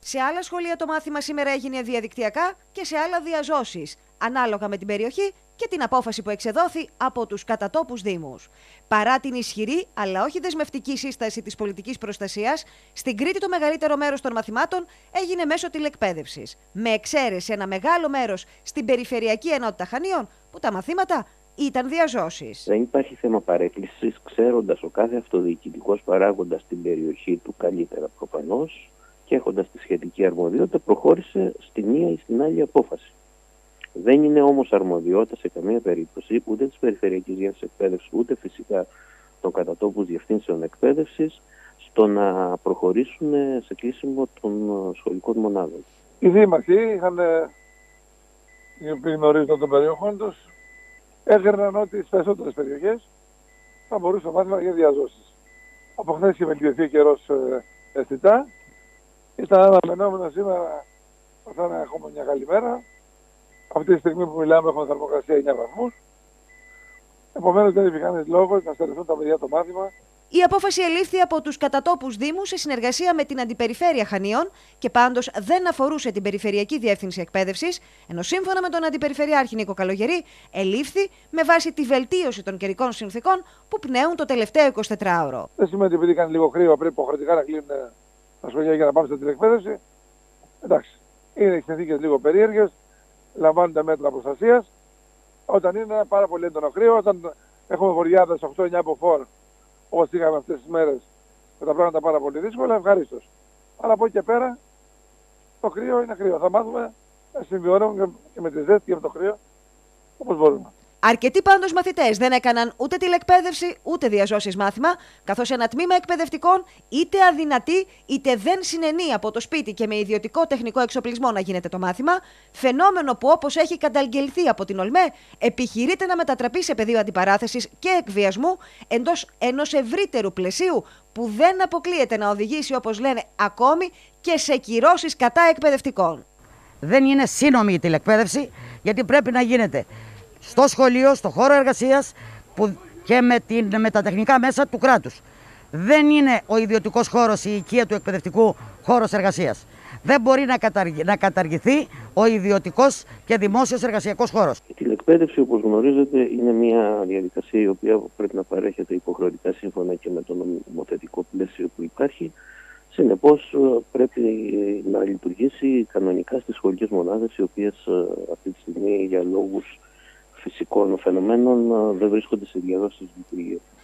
Σε άλλα σχολεία το μάθημα σήμερα έγινε διαδικτυακά και σε άλλα διαζώσεις, ανάλογα με την περιοχή και την απόφαση που εξεδόθη από τους κατατόπους δήμους. Παρά την ισχυρή, αλλά όχι δεσμευτική σύσταση της πολιτικής προστασίας, στην Κρήτη το μεγαλύτερο μέρος των μαθημάτων έγινε μέσω τηλεκπαίδευσης. Με εξαίρεση ένα μεγάλο μέρος στην Περιφερειακή Ενότητα Χανίων, που τα μαθήματα ήταν διαζώσεις. Δεν υπάρχει θέμα παρέκκλησης, ξέροντας ο κάθε αυτοδιοικητικός παράγοντας την περιοχή του καλύτερα προφανώς και έχοντας τη σχετική αρμοδιότητα, προχώρησε στη μία ή στην άλλη απόφαση. Δεν είναι όμως αρμοδιότητα σε καμία περίπτωση ούτε της Περιφερειακής Διεύθυνσης Εκπαίδευσης, ούτε φυσικά των κατατόπους διευθύνσεων εκπαίδευσης στο να προχωρήσουν σε κλείσιμο των σχολικών μονάδων. Οι δήμαρχοι οι οποίοι γνωρίζονταν των περιοχών τους, έγερναν ότι στις περισσότερες περιοχές θα μπορούσε το μάθημα να γίνει διαζώσεις. Από χθες είχε βελτιωθεί ο καιρός αισθητά. Ήταν αναμενόμενο σήμερα θα έχουμε μια καλή μέρα. Αυτή τη στιγμή που μιλάμε έχουμε θερμοκρασία 9 βαθμούς. Επομένως δεν υπήρχε κανένας λόγος να στερηθούν τα παιδιά το μάθημα. Η απόφαση ελήφθη από τους κατατόπους δήμους σε συνεργασία με την Αντιπεριφέρεια Χανίων και πάντως δεν αφορούσε την Περιφερειακή Διεύθυνση Εκπαίδευσης, ενώ σύμφωνα με τον Αντιπεριφερειάρχη Νίκο Καλογερή, ελήφθη με βάση τη βελτίωση των καιρικών συνθηκών που πνέουν το τελευταίο 24ωρο. Δεν σημαίνει ότι επειδή κάνει λίγο κρύο πρέπει υποχρεωτικά να κλείνουν τα σχολεία για να πάμε στην τηλεκπαίδευση. Εντάξει, είναι οι συνθήκες λίγο περίεργες, λαμβάνονται μέτρα προστασίας. Όταν είναι πάρα πολύ έντονο κρύο, όταν έχουμε βοριάδες 8-9 από φόρ, όπως είχαμε αυτές τις μέρες, με τα πράγματα πάρα πολύ δύσκολα, ευχαρίστως. Αλλά από εκεί και πέρα, το κρύο είναι κρύο. Θα μάθουμε να συμβιώνουμε και με τη ζέστη και με το κρύο, όπως μπορούμε. Αρκετοί πάντως μαθητές δεν έκαναν ούτε τηλεκπαίδευση ούτε διαζώσεις μάθημα, καθώς ένα τμήμα εκπαιδευτικών είτε αδυνατεί είτε δεν συνενεί από το σπίτι και με ιδιωτικό τεχνικό εξοπλισμό να γίνεται το μάθημα, φαινόμενο που όπως έχει καταγγελθεί από την ΟΛΜΕ, επιχειρείται να μετατραπεί σε πεδίο αντιπαράθεσης και εκβιασμού εντός ενός ευρύτερου πλαισίου που δεν αποκλείεται να οδηγήσει, όπως λένε, ακόμη και σε κυρώσεις κατά εκπαιδευτικών. Δεν είναι σύνομη η τηλεκπαίδευση, γιατί πρέπει να γίνεται στο σχολείο, στο χώρο εργασίας και με τα τεχνικά μέσα του κράτους. Δεν είναι ο ιδιωτικός χώρος, η οικία του εκπαιδευτικού χώρος εργασίας. Δεν μπορεί να καταργηθεί ο ιδιωτικός και δημόσιος εργασιακός χώρος. Η τηλεκπαίδευση, όπως γνωρίζετε, είναι μια διαδικασία η οποία πρέπει να παρέχεται υποχρεωτικά σύμφωνα και με το νομοθετικό πλαίσιο που υπάρχει. Συνεπώς πρέπει να λειτουργήσει κανονικά στις σχολικές μονάδες, οι οποίες αυτή τη στιγμή για λόγους φυσικών φαινομένων δεν βρίσκονται σε διαδόσεις λειτουργία.